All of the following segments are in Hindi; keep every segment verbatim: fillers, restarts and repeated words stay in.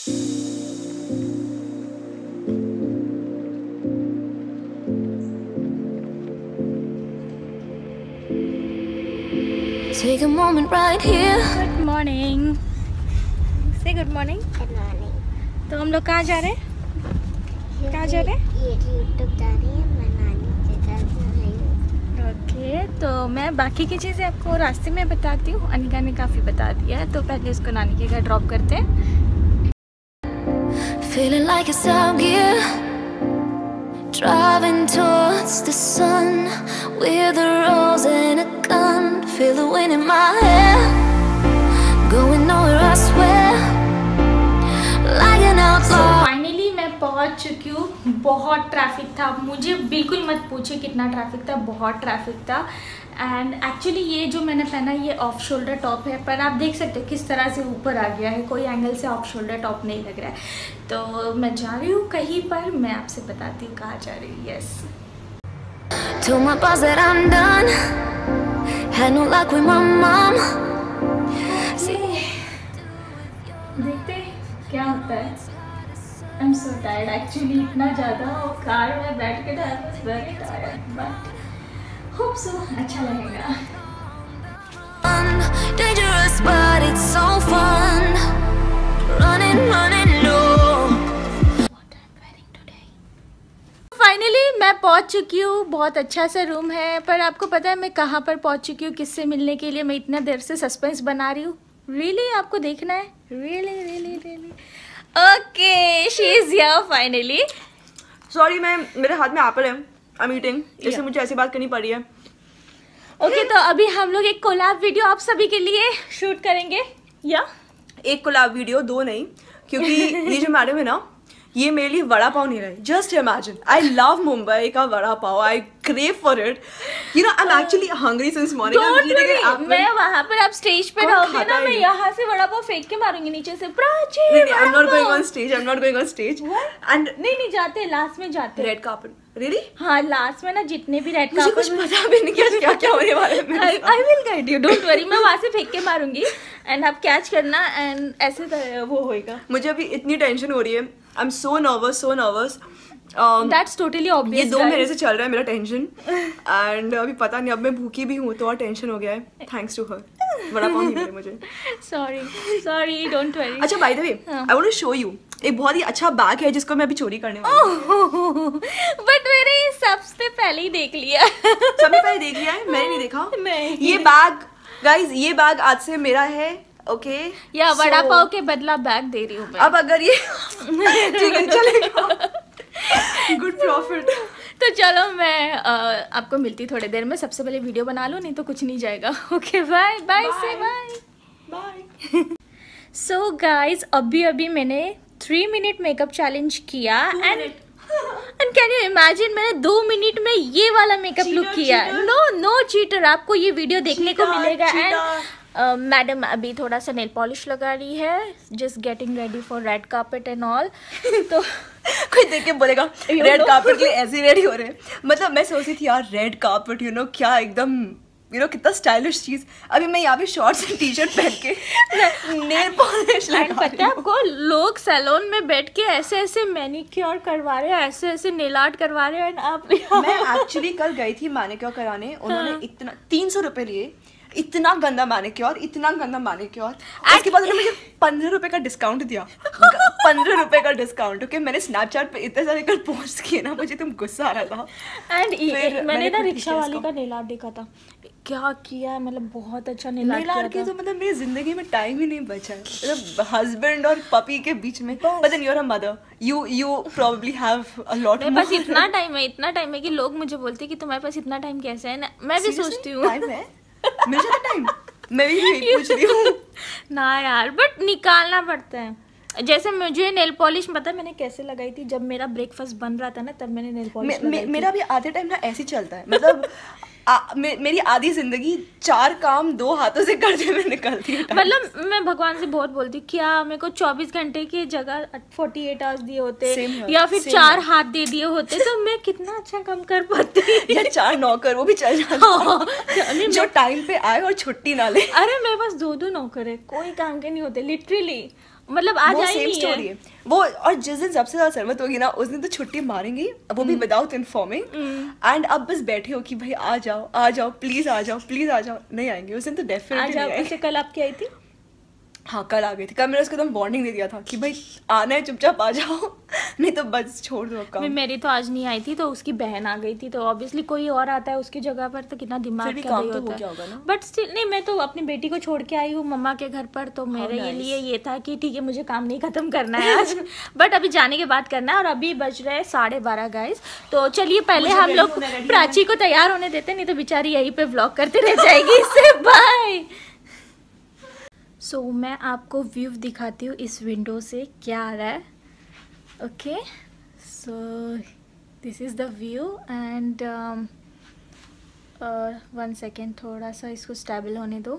Take a moment right here. Good morning. Say good morning. Good morning. तो हम लोग कहाँ जा रहे हैं? कहाँ जा रहे हैं? ये यूट्यूब जा रही है, मैं नानी के घर जा रही हूँ। ओके, तो मैं बाकी की चीज़ें आपको रास्ते में बताती हूँ। अनिका ने काफ़ी बता दिया है, तो पहले इसको नानी के घर ड्रॉप करते हैं। Feeling like it's out gear, driving towards the sun with a rose and a gun. Feel the wind in my hair, going nowhere I swear, like an outlaw. Finally मैं पहुंच चुकी हूँ। बहुत ट्रैफिक था, मुझे बिल्कुल मत पूछिए कितना ट्रैफिक था, बहुत ट्रैफिक था। एंड एक्चुअली ये जो मैंने पहना ये ऑफ शोल्डर टॉप है, पर आप देख सकते हो किस तरह से ऊपर आ गया है, कोई एंगल से ऑफ शोल्डर टॉप नहीं लग रहा है। तो मैं जा रही हूँ कहीं पर, मैं आपसे बताती हूँ कहाँ जा रही हूँ। Yes, Told my boss that I'm done, had no luck with my mom. देखते क्या होता है। I am so tired actually, इतना ज़्यादा और कार में बैठ के I was very tired, but hope so अच्छा लगेगा। Dangerous but it's so fun, running, running low. What I'm wearing today. Finally मैं पहुंच चुकी हूँ। बहुत अच्छा सा रूम है, पर आपको पता है मैं कहाँ पर पहुंच चुकी हूँ, किससे मिलने के लिए मैं इतना देर से सस्पेंस बना रही हूँ। Really really? आपको देखना है? Really really really okay, she is here finally. Sorry, मैं मेरे हाथ में एप्पल है, आई एम ईटिंग, इससे मुझे ऐसी बात करनी पड़ी है। ओके okay, तो अभी हम लोग एक कोलैब वीडियो आप सभी के लिए शूट करेंगे। या एक कोलैब वीडियो, दो नहीं, क्योंकि ये जो मैडम है ना, ये मेरे लिए वड़ा पाव नहीं रही। Just imagine, I love Mumbai का vada pav, I crave for it, you know. I am actually hungry since morning. मैं वहाँ पर आप स्टेज पे रहोगे ना, मैं यहाँ से वड़ा पाव फेंक के मारूंगी नीचे से। प्राची, नहीं नहीं, I am not going on stage, I am not going on stage. And नहीं नहीं जाते, लास्ट में जाते। Red carpet, really? हाँ, लास्ट में ना जितने भी रेड मुझे कुछ पता भी नहीं क्या क्या होने वाला है। I will guide you, don't worry. मैं वहाँ से फेंक के मारूंगी एंड आप कैच करना, एंड ऐसे वो होएगा। मुझे अभी इतनी टेंशन हो रही है, I am so nervous, so nervous. That's totally obvious. ये दो महीने से चल रहा है मेरा टेंशन, एंड अभी पता नहीं, अब मैं भूखी भी हूँ तो और टेंशन हो गया है। थैंक्स टू हर, बड़ा पाव नहीं मिले मुझे। Sorry sorry, don't worry. अच्छा, by the way, I want to show you एक बहुत ही अच्छा बैग है जिसको मैं अभी चोरी करने वाली हूँ। बट मैंने ये सबसे पहले ही देख लिया। सबसे पहले देख लिया है? मैंने नहीं देखा। नहीं। ये बैग गाइज, ये बैग आज से मेरा है, ओके? या वड़ा पाव के बदला बैग दे रही हूँ मैं। अब अगर ये ठीक है, चलेगा, गुड प्रॉफिट। तो चलो मैं आ, आपको मिलती थोड़ी देर में। सबसे पहले वीडियो बना लो, नहीं तो कुछ नहीं जाएगा। ओके, बाय बाय से बाय बाय। सो गाइज, अभी अभी मैंने थ्री मिनट मेकअप चैलेंज किया, and and can you imagine मैंने दो मिनट में ये वाला मेकअप लुक किया। नो नो चीटर, आपको ये वीडियो देखने को मिलेगा। एंड मैडम अभी थोड़ा सा नेल पॉलिश लगा रही है, just getting ready for red carpet and all. तो कोई देख के बोलेगा रेड कार्पेट के लिए ऐसे रेडी हो रहे हैं। मतलब मैं सोच रही थी यार, रेड कार्पेट, यू नो, क्या एकदम, यू नो, कितना स्टाइलिश चीज। अभी मैं यहाँ पे शॉर्ट्स एंड टी शर्ट पहन के नेल पॉलिश लगा, पता है आपको, लोग सैलून में बैठ के ऐसे ऐसे मैनिक्योर करवा रहे हैं, ऐसे ऐसे नेल आर्ट करवा रहे हैं। आप मैं एक्चुअली कल गई थी मैनिक्योर कराने, उन्होंने इतना तीन सौ रुपए लिए, इतना गंदा मैनिक्योर, इतना गंदा मैनिक्योर। उसके बाद उन्होंने मुझे पंद्रह रुपए का डिस्काउंट दिया। पंद्रह रुपए का डिस्काउंट, ओके? मैंने स्नैपचैट पे इतने सारे कल पोस्ट किए ना, मुझे तुम गुस्सा आ रहा था। एंड मैंने, मैंने ना खुद रिक्शा वाली का नेल आर्ट देखा था, क्या किया, मतलब बहुत अच्छा नेल आर्ट किया था। तो मतलब मेरी जिंदगी में टाइम ही नहीं बचा, मतलब हस्बैंड और पपी के बीच में। But then you are a mother, you you probably have a lot. मेरे पास इतना टाइम है, इतना टाइम है कि लोग मुझे बोलते हैं कि तुम्हारे पास इतना टाइम कैसे है। मैं भी सोचती हूँ टाइम है, मिल जाता टाइम। मैं भी यही पूछ रही हूँ ना यार, बट निकालना पड़ता है। जैसे मुझे नेल पॉलिश पता है मैंने कैसे लगाई थी, जब मेरा ब्रेकफास्ट बन रहा था ना, तब मैंने नेल पॉलिश मे, मे, मेरा भी आधे टाइम ना ऐसे ही चलता है। मतलब आ, मे, मेरी आधी जिंदगी चार काम दो हाथों से करते हुए निकलती है। मतलब मैं भगवान से बहुत बोलती हूँ, क्या मेरे को चौबीस घंटे की जगह अड़तालीस आवर्स दिए होते या फिर चार हाथ दे दिए होते तो मैं कितना अच्छा काम कर पाती। या चार नौकर, वो भी चल जाता जो टाइम पे आए और छुट्टी ना ले। अरे मेरे पास दो दो नौकर है, कोई काम के नहीं होते लिटरली। मतलब आज वो आई सेम नहीं स्टोरी है। है वो। और जिस दिन सबसे ज्यादा शरबत होगी ना उस दिन तो छुट्टी मारेंगी, वो भी विदाउट इन्फॉर्मिंग। एंड अब बस बैठे हो कि भाई आ जाओ आ जाओ प्लीज आ जाओ प्लीज आ जाओ, नहीं आएंगे उस दिन तो डेफिनेटली आज नहीं आप आएंगे। कल आपकी आई थी? हाँ कल आ गई थी। कल मैंने उसको एकदम वार्निंग दे दिया था कि भाई आना है चुपचाप आ जाओ नहीं तो बस छोड़ दो काम। मेरी तो आज नहीं आई थी, तो उसकी बहन आ गई थी, तो ऑब्वियसली कोई और आता है उसकी जगह पर तो कितना दिमाग फिर भी क्या काम नहीं तो हो होता गया है। होगा ना? बट स्टिल नहीं, मैं तो अपनी बेटी को छोड़ के आई हूँ मम्मा के घर पर, तो मेरे nice. लिए ये था कि ठीक है मुझे काम नहीं खत्म करना है आज बट अभी जाने के बाद करना है। और अभी बज रहे हैं साढ़े बारह गाइस, तो चलिए पहले मुझे हम ready लोग होना, ready प्राची को तैयार होने देते, नहीं तो बेचारी यहीं पे व्लॉग करते रह जाएगी इससे बाय। सो so, मैं आपको व्यू दिखाती हूँ इस विंडो से क्या आ रहा है। Okay so this is the view and one second, थोड़ा सा इसको स्टेबल होने दो।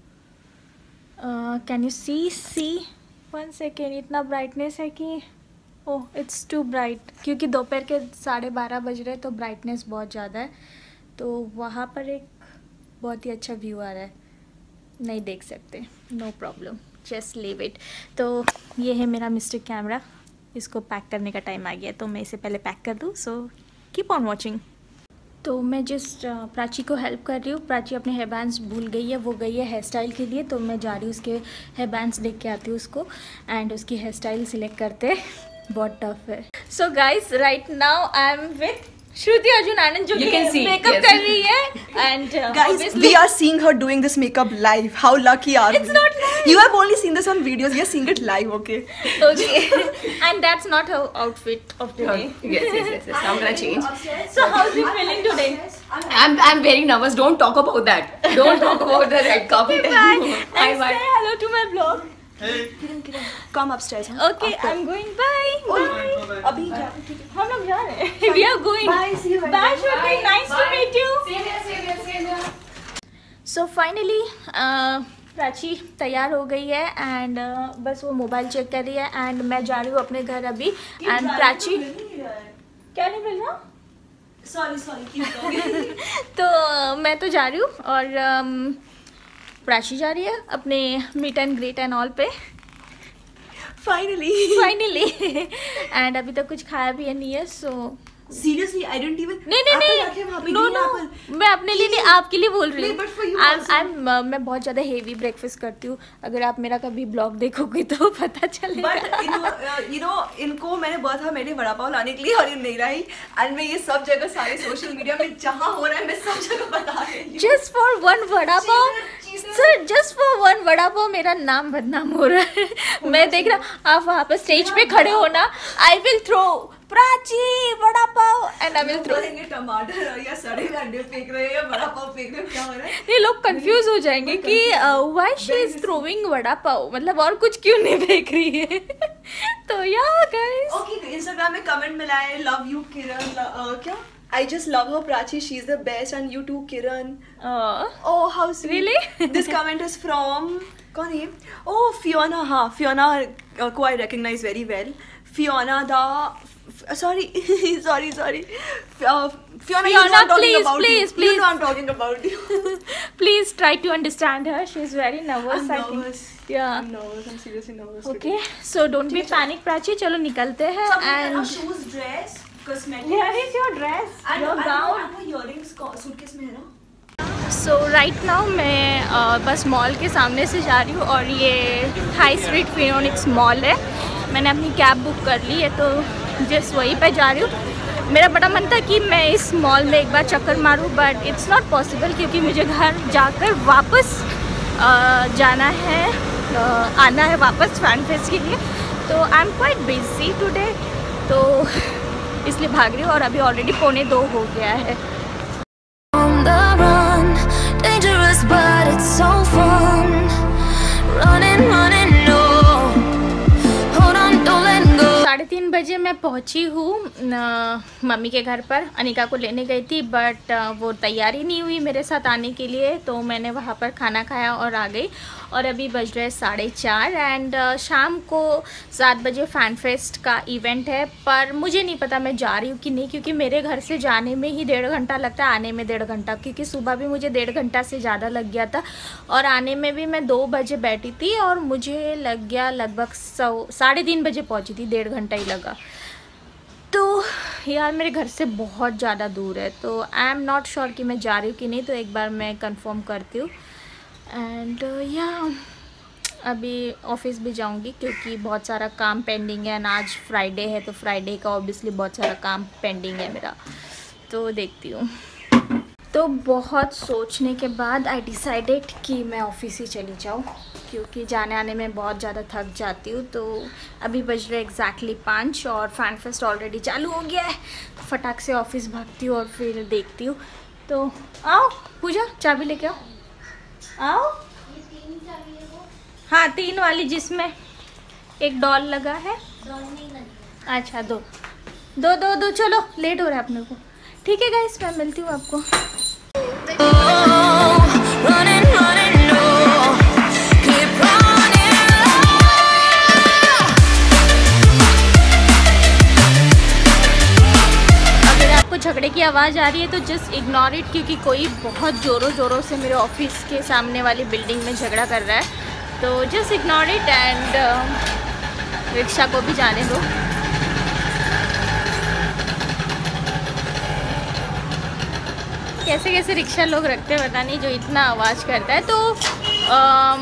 Can you see see one second, इतना ब्राइटनेस है कि ओह इट्स टू ब्राइट, क्योंकि दोपहर के साढ़े बारह बज रहे तो ब्राइटनेस बहुत ज़्यादा है, तो वहाँ पर एक बहुत ही अच्छा व्यू आ रहा है, नहीं देख सकते, no problem, just leave it. तो ये है मेरा मिस्टर कैमरा, इसको पैक करने का टाइम आ गया, तो मैं इसे पहले पैक कर दूँ, सो कीप ऑन वॉचिंग। तो मैं जस्ट प्राची को हेल्प कर रही हूँ। प्राची अपने हेयर बैंड्स भूल गई है, वो गई है हेयर स्टाइल के लिए, तो मैं जा रही हूँ उसके हेयर बैंड्स देख के आती हूँ उसको, एंड उसकी हेयर स्टाइल सिलेक्ट करते बहुत टफ है। So guys right now I am with Shruti Arjun Anand जो कि मेकअप कर रही है, and guys we are seeing her doing this makeup live. How lucky are It's we? not live. You have only seen this on videos, we are seeing it live. Okay, okay and that's not her outfit of the day. Yes, yes, yes, yes. I'm gonna change. So how's you feeling today? I'm I'm very nervous. Don't talk about that. Don't talk about the red carpet. Bye. Bye And bye. say hello to my vlog. come upstairs. Huh? Okay, I'm going. Bye. Bye. अभी जा हम लोग जा रहे हैं. We are going. Bye, see you. Bye, Shruti. Nice to meet you. Same here, same here, same here. So finally, uh, Prachi तैयार हो गई है एंड uh, बस वो मोबाइल चेक कर रही है एंड मैं जा रही हूँ अपने घर अभी। एंड प्राची क्या नहीं मिल रहा? सॉरी सॉरी तो uh, मैं तो जा रही हूँ और um, प्राची जा रही है अपने meet and greet and all पे फाइनली फाइनली एंड अभी तक कुछ खाया भी नहीं है, so seriously I didn't even नहीं नहीं नहीं नो नो मैं अपने लिए नहीं आपके लिए बोल रही नहीं, but for you हूँ। I'm- also. I'm, uh, मैं बहुत ज़्यादा हेवी ब्रेकफास्ट करती हूँ, अगर आप मेरा कभी ब्लॉग देखोगे तो पता चलेगा। बट यू नो इनको मैंने बोला था मेरे वड़ा पाव लाने के लिए और ये नहीं लाई, एंड मैं ये सब जगह सारे सोशल मीडिया में जहाँ हो रहा है मैं सब जगह बता रही हूँ। Just for one vada pav sir, just for one vada pav मेरा नाम बदनाम हो रहा है। मैं देख रहा आप वहाँ पर स्टेज पे खड़े हो ना, I will throw Prachi vada pav and I will throw. बोलेंगे टमाटर या सड़े अंडे फेंक रहे हैं या वड़ा पाव फेंक रहे हैं, क्या हो रहा है? ये लोग कंफ्यूज हो जाएंगे कि why she is throwing vada pav, मतलब और कुछ क्यों नहीं फेंक रही है। तो या गाइस ओके इंस्टाग्राम में कमेंट मिला है लव यू किरण, क्या I just love her Prachi, she's the best, and you too Kiran. Oh how sweet. Really? This comment is from कौन है? Oh Fiona, हाँ Fiona uh, को I recognize very well. Fiona the sorry sorry sorry uh, Fiona, you know Fiona, I'm talking please, about please, you. please. You know I'm talking about you. please try to understand her, she is very nervous. I'm I think. nervous. Yeah. I'm nervous. I'm seriously nervous. Okay, so don't be panic Prachi, चलो निकलते हैं And and shoes, dress, cosmetics. where is your dress? And Your gown? and वो earrings suitcase में है ना? सो राइट नाउ मैं uh, बस मॉल के सामने से जा रही हूँ और ये हाई स्ट्रीट फिनोनिक्स मॉल है। मैंने अपनी कैब बुक कर ली है तो जस्ट वहीं पे जा रही हूँ। मेरा बड़ा मन था कि मैं इस मॉल में एक बार चक्कर मारूँ, बट इट्स नॉट पॉसिबल क्योंकि मुझे घर जाकर वापस uh, जाना है, uh, आना है वापस फैन फेस्ट के लिए। तो I am quite busy today, तो इसलिए भाग रही हूँ और अभी ऑलरेडी पौने दो हो गया है। On the run, dangerous but it's so fun. Running, running, no. Hold on, don't let go. साढ़े तीन बजे मैं पहुंची हूँ मम्मी के घर पर। अनिका को लेने गई थी बट वो तैयारी नहीं हुई मेरे साथ आने के लिए, तो मैंने वहाँ पर खाना खाया और आ गई। और अभी बज रहे हैं साढ़े चार एंड शाम को सात बजे फैन फेस्ट का इवेंट है, पर मुझे नहीं पता मैं जा रही हूँ कि नहीं, क्योंकि मेरे घर से जाने में ही डेढ़ घंटा लगता है, आने में डेढ़ घंटा, क्योंकि सुबह भी मुझे डेढ़ घंटा से ज़्यादा लग गया था और आने में भी मैं दो बजे बैठी थी और मुझे लग गया लगभग सौ साढ़े तीन बजे पहुँची थी, डेढ़ घंटा ही लगा। तो यार मेरे घर से बहुत ज़्यादा दूर है, तो आई एम नॉट श्योर कि मैं जा रही हूँ कि नहीं, तो एक बार मैं कंफर्म करती हूँ। एंड या अभी ऑफिस भी जाऊँगी क्योंकि बहुत सारा काम पेंडिंग है, आज फ्राइडे है तो फ्राइडे का ऑब्वियसली बहुत सारा काम पेंडिंग है मेरा, तो देखती हूँ। तो बहुत सोचने के बाद आई डिसाइडेड कि मैं ऑफिस ही चली जाऊँ, क्योंकि जाने आने में बहुत ज़्यादा थक जाती हूँ। तो अभी बज रहे एग्जैक्टली पाँच और फैन फेस्ट ऑलरेडी चालू हो गया है, तो फटाक से ऑफिस भागती हूँ और फिर देखती हूँ। तो आओ पूजा, चाबी लेके आओ, आओ। हाँ तीन वाली, जिसमें एक डॉल लगा है। अच्छा दो दो दो दो चलो, लेट हो रहा है अपने को। ठीक है गाइस, मैं मिलती हूँ आपको। झगड़े की आवाज़ आ रही है तो जस्ट इग्नोर इट, क्योंकि कोई बहुत ज़ोरों ज़ोरों से मेरे ऑफिस के सामने वाली बिल्डिंग में झगड़ा कर रहा है, तो just ignore it and rickshaw को भी जाने दो। कैसे कैसे रिक्शा लोग रखते हैं पता नहीं, जो इतना आवाज़ करता है। तो आम,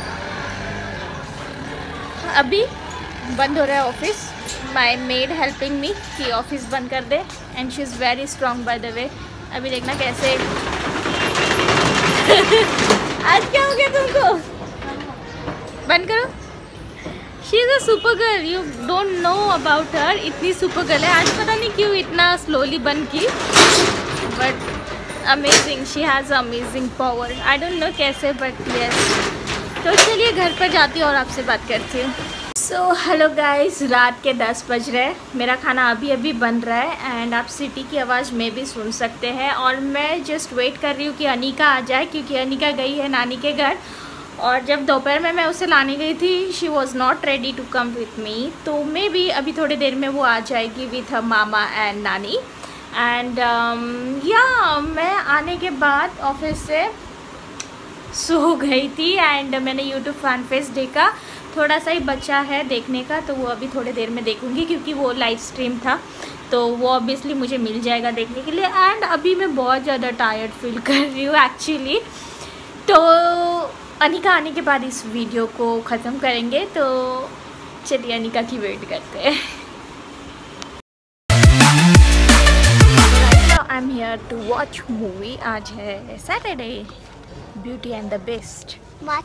अभी बंद हो रहा है office, my maid helping me कि ऑफिस बंद कर दे and she is very strong by the way. अभी देखना कैसे आज क्या हो गया तुमको, बंद करो। She is a super girl, you don't know about her, इतनी सुपर गर्ल है। आज पता नहीं क्यों इतना स्लोली बंद की, but amazing, she has amazing power, I don't know कैसे बट यस। तो चलिए घर पर जाती हूँ और आपसे बात करती हूँ। सो हेलो गाइस, रात के दस बज रहे हैं, मेरा खाना अभी अभी बन रहा है एंड आप सिटी की आवाज़ में भी सुन सकते हैं। और मैं जस्ट वेट कर रही हूँ कि अनिका आ जाए, क्योंकि अनिका गई है नानी के घर, और जब दोपहर में मैं उसे लाने गई थी she was not ready to come with me, तो मे बी अभी थोड़ी देर में वो आ जाएगी विथ हर मामा एंड नानी। एंड या मैं आने के बाद ऑफिस से सो गई थी एंड मैंने यूट्यूब फैन फेस्ट देखा, थोड़ा सा ही बचा है देखने का, तो वो अभी थोड़ी देर में देखूंगी क्योंकि वो लाइव स्ट्रीम था, तो वो ऑब्वियसली मुझे मिल जाएगा देखने के लिए। एंड अभी मैं बहुत ज़्यादा टायर्ड फील कर रही हूँ एक्चुअली, तो अनिका आने के बाद इस वीडियो को ख़त्म करेंगे, तो चलिए अनिका की वेट करते हैं। I am here to watch movie, आज है Saturday, beauty and the best.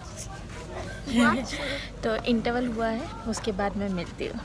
तो इंटरवल हुआ है, उसके बाद मैं मिलती हूँ।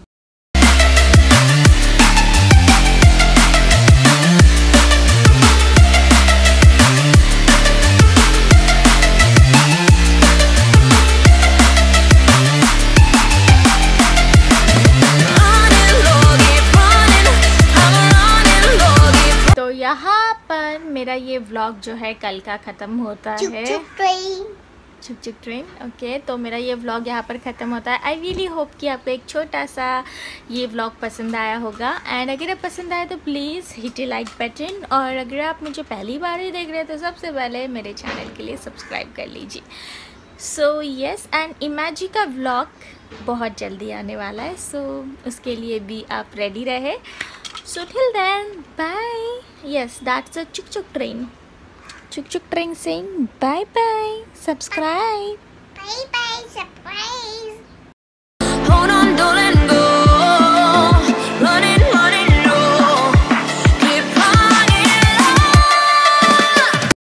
तो यहाँ पर मेरा ये व्लॉग जो है कल का ख़त्म होता चुक है। चुक ट्रेन। चुक चुक ट्रेन, ओके। तो मेरा ये व्लॉग यहाँ पर ख़त्म होता है। आई रियली होप कि आपको एक छोटा सा ये व्लॉग पसंद आया होगा, एंड अगर आप पसंद आए तो please hit a like button, और अगर आप मुझे पहली बार ही देख रहे हैं तो सबसे पहले मेरे चैनल के लिए सब्सक्राइब कर लीजिए। सो यस, एंड इमेजी का व्लॉग बहुत जल्दी आने वाला है, सो so, उसके लिए भी आप रेडी रहे। So till then bye. Yes, that's a chuk chuk train. Chuk chuk train saying bye bye, subscribe. Bye bye.